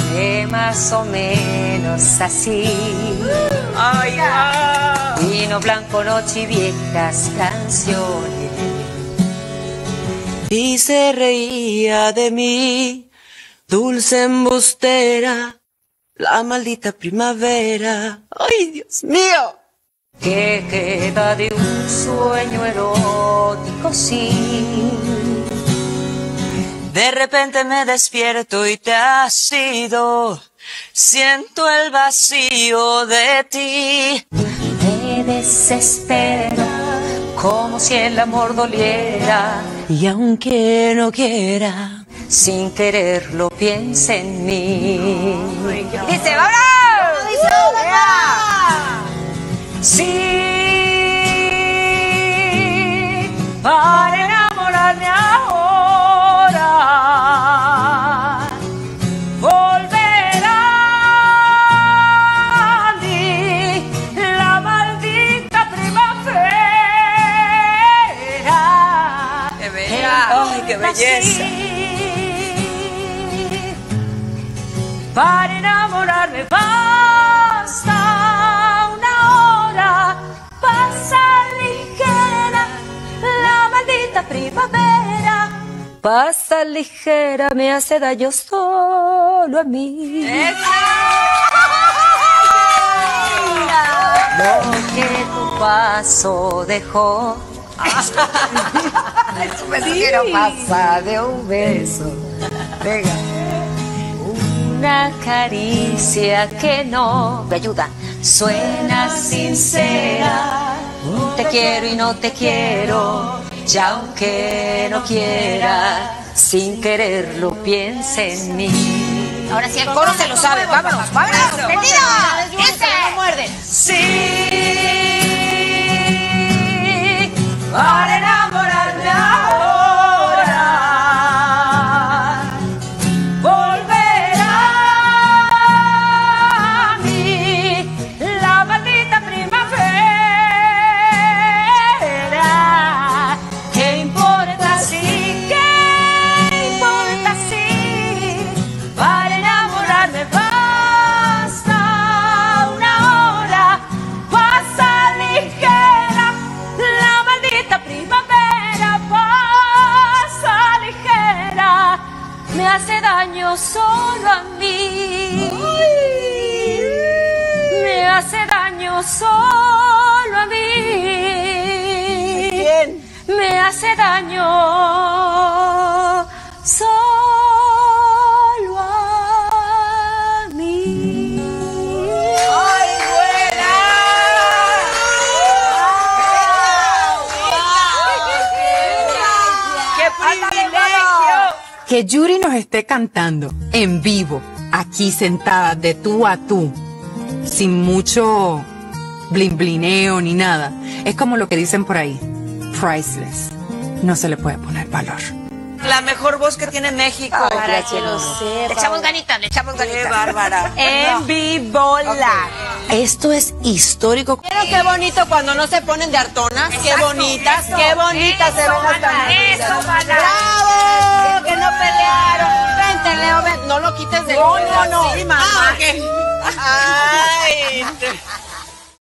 más o menos así. Ay, wow. Vino blanco, noche y viejas canciones. Y se reía de mí, dulce embustera, la maldita primavera. ¡Ay, Dios mío! ¿Qué queda de un sueño erótico, sí? De repente me despierto y te has ido. Siento el vacío de ti. Me desespero, como si el amor doliera. Y aunque no quiera, sin quererlo piensa en mí. Dice, ¡vámonos! Dice, ¡vámonos! Sí, para enamorarme ahora, volverá a mí la maldita primavera. ¡Qué bella! ¡Ay, qué belleza! Para enamorarme basta una hora, pasa ligera la maldita primavera. Pasa ligera, me hace daño solo a mí. Lo que tu paso dejó. Es un beso Sí. que no pasa. Pasa de un beso. Venga. Una caricia que no me ayuda, suena sincera. Te quiero y no te quiero, ya aunque no quiera, sin quererlo piensa en mí. Ahora sí, el coro se lo sabe. ¡Vámonos! ¡Vámonos! ¡Perdido! ¡Dice! ¡No muerden! Sí, para enamorarme ahora, volverá a mí la maldita primavera. ¿Qué importa si? ¿Qué importa si? Para enamorarme basta una hora, pasa ligera la maldita primavera, pasa ligera, me hace daño solo a mí. Me hace daño solo a mí. Me hace daño solo a mí. ¡Ay, buena! ¡Qué privilegio! Que Yuri nos esté cantando en vivo, aquí sentada de tú a tú, sin mucho blineo ni nada. Es como lo que dicen por ahí, priceless. No se le puede poner valor. La mejor voz que tiene México. Para que lo Le echamos ganitas, le echamos ganitas. ¡Qué bárbara! En vivo Esto es histórico. Pero qué bonito cuando no se ponen de hartonas. Qué bonitas, qué bonitas se ven las canciones. ¡Eso, mana! ¡Bravo! Que no pelearon. Vente, Leo, ven. No lo quites de No, no, no. Sí, mamá. ¡Ay!